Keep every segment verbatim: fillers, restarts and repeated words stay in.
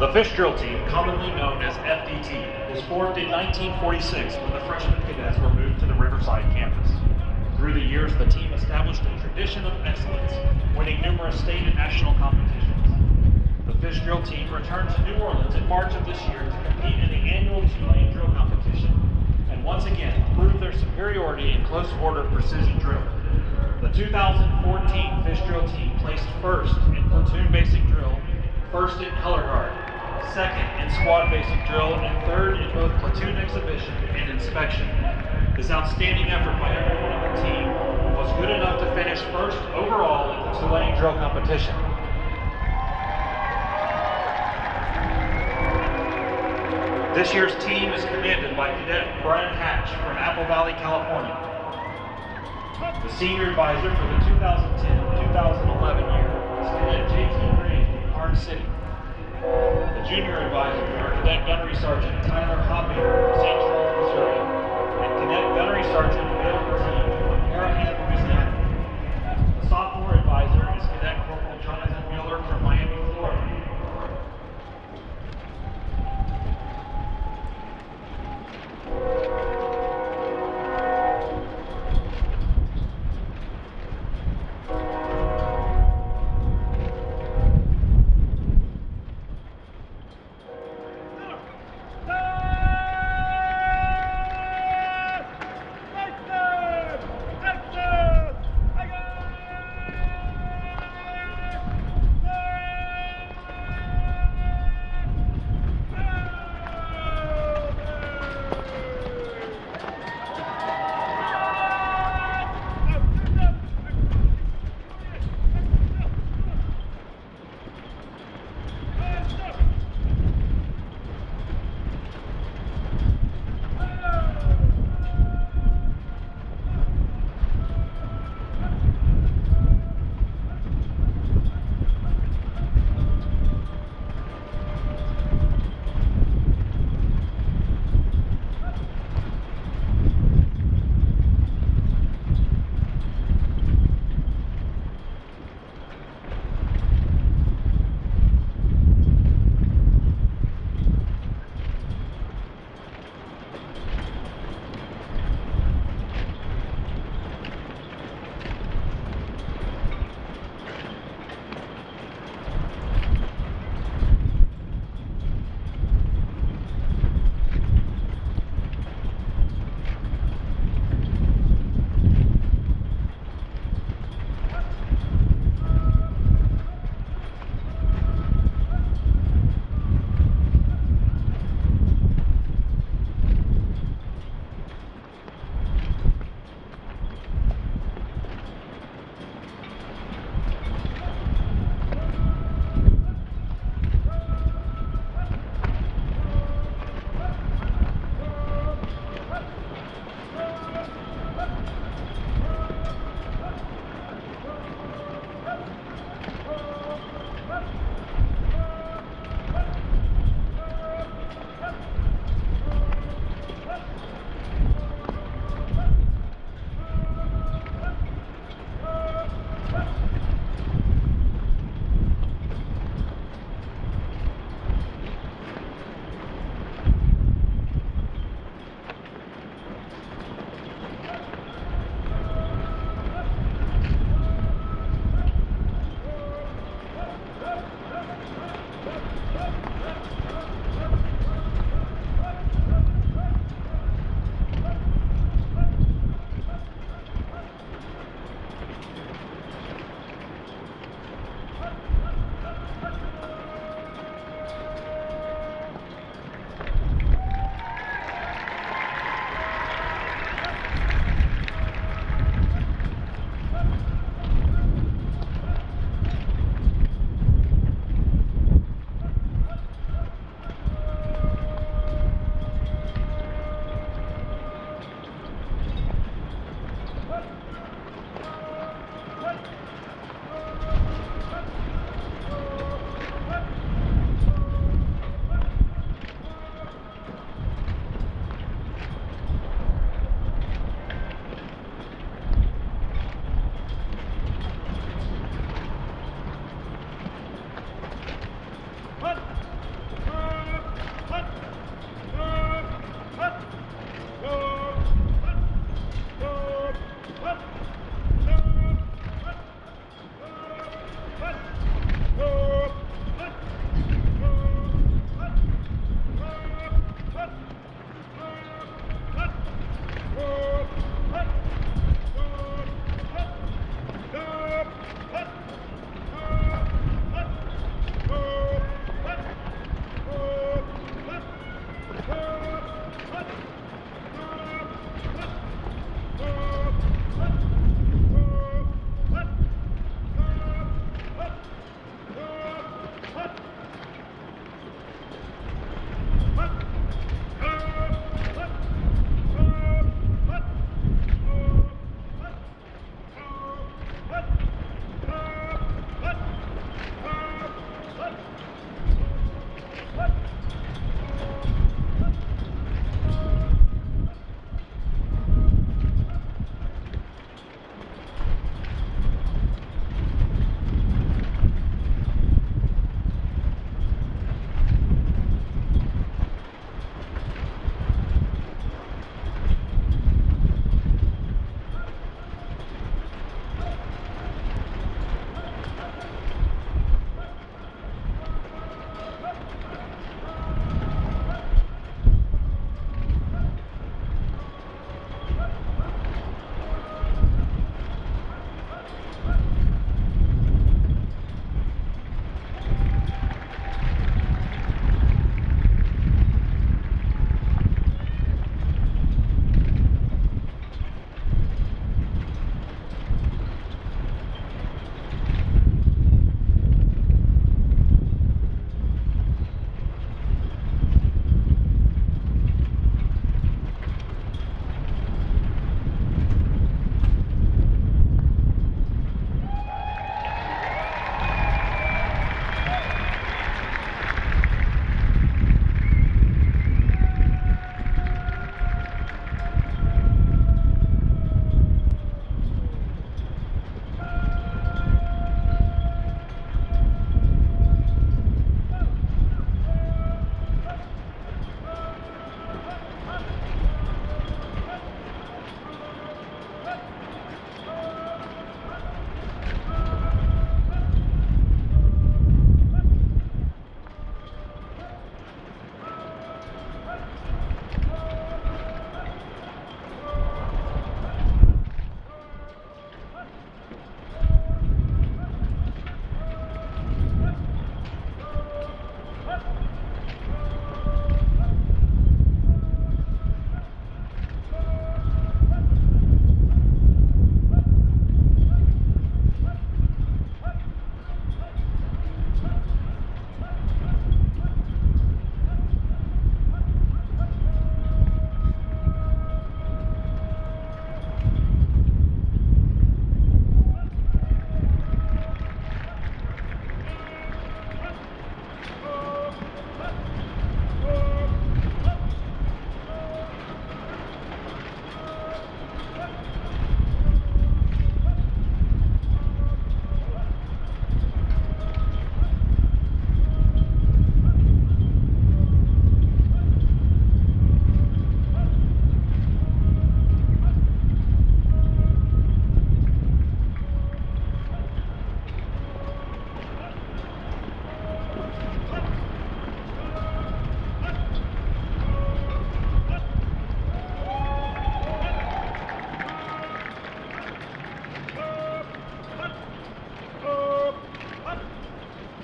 The fish drill team, commonly known as F D T, was formed in nineteen forty-six when the freshman cadets were moved to the Riverside campus. Through the years, the team established a tradition of excellence, winning numerous state and national competitions. The fish drill team returned to New Orleans in March of this year to compete in the annual two-lane drill competition, and once again prove their superiority in close order precision drill. The two thousand fourteen fish drill team placed first in platoon basic drill, first in color guard, second in squad basic drill, and third in both platoon exhibition and inspection. This outstanding effort by everyone on the team was good enough to finish first overall in the two-lane drill competition. This year's team is commanded by Cadet Brian Hatch from Apple Valley, California. The senior advisor for the two thousand ten to two thousand eleven year is Cadet J T Green from Karn City. The junior advisors are Cadet Gunnery Sergeant Tyler Hoppy from Saint Charles, Missouri, and Cadet Gunnery Sergeant Bill Teague from Harahan, Louisiana. The sophomore advisor is Cadet Corporal Jonathan Miller from Miami, Florida.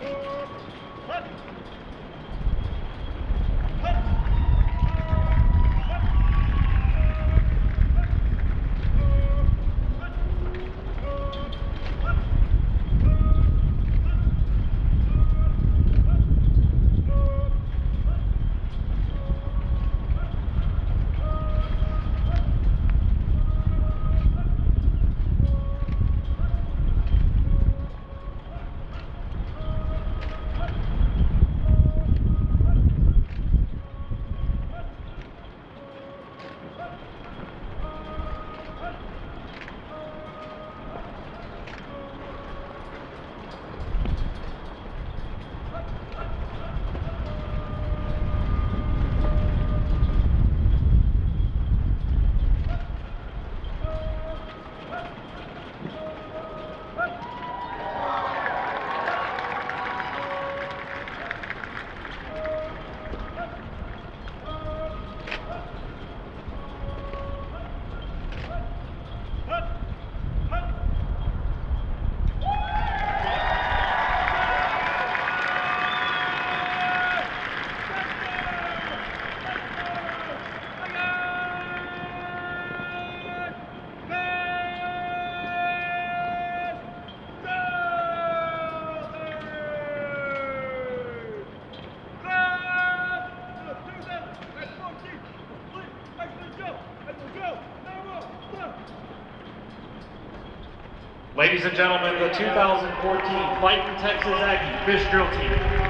Ladies and gentlemen, the two thousand fourteen Fightin Texas Aggie Fish Drill Team.